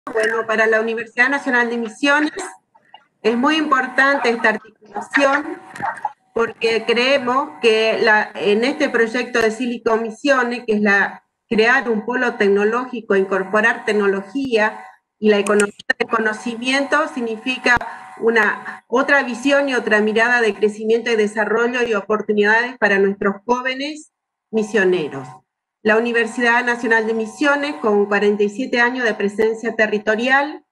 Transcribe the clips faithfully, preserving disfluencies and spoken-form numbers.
Bueno, para la Universidad Nacional de Misiones es muy importante esta articulación porque creemos que la, en este proyecto de Silicon Misiones, que es la, crear un polo tecnológico, incorporar tecnología y la economía del conocimiento, significa una otra visión y otra mirada de crecimiento y desarrollo y oportunidades para nuestros jóvenes misioneros. La Universidad Nacional de Misiones, con cuarenta y siete años de presencia territorial,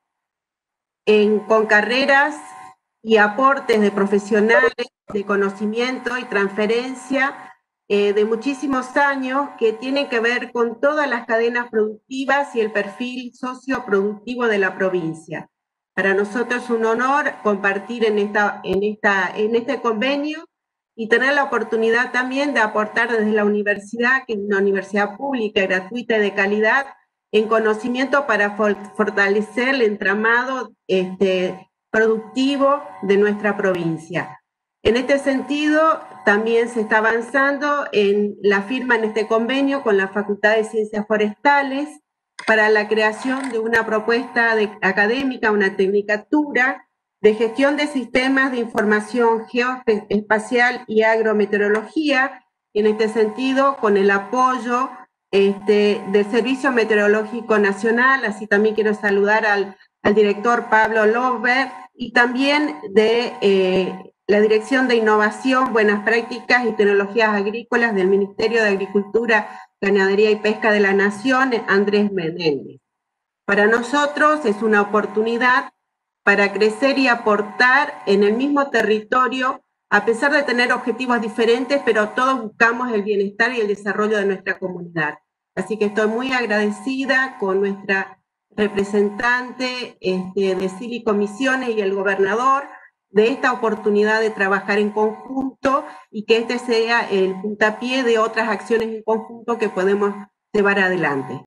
en, con carreras y aportes de profesionales, de conocimiento y transferencia eh, de muchísimos años que tienen que ver con todas las cadenas productivas y el perfil socioproductivo de la provincia. Para nosotros es un honor compartir en, esta, en, esta, en este convenio y tener la oportunidad también de aportar desde la universidad, que es una universidad pública, gratuita y de calidad, en conocimiento para fortalecer el entramado este, productivo de nuestra provincia. En este sentido, también se está avanzando en la firma en este convenio con la Facultad de Ciencias Forestales para la creación de una propuesta de, académica, una tecnicatura de gestión de sistemas de información geoespacial y agrometeorología, y en este sentido con el apoyo este, del Servicio Meteorológico Nacional. Así también quiero saludar al, al director Pablo Lover y también de eh, la Dirección de Innovación, Buenas Prácticas y Tecnologías Agrícolas del Ministerio de Agricultura, Ganadería y Pesca de la Nación, Andrés Menéndez. Para nosotros es una oportunidad para crecer y aportar en el mismo territorio, a pesar de tener objetivos diferentes, pero todos buscamos el bienestar y el desarrollo de nuestra comunidad. Así que estoy muy agradecida con nuestra representante este, de Silicon Misiones y el gobernador de esta oportunidad de trabajar en conjunto y que este sea el puntapié de otras acciones en conjunto que podemos llevar adelante.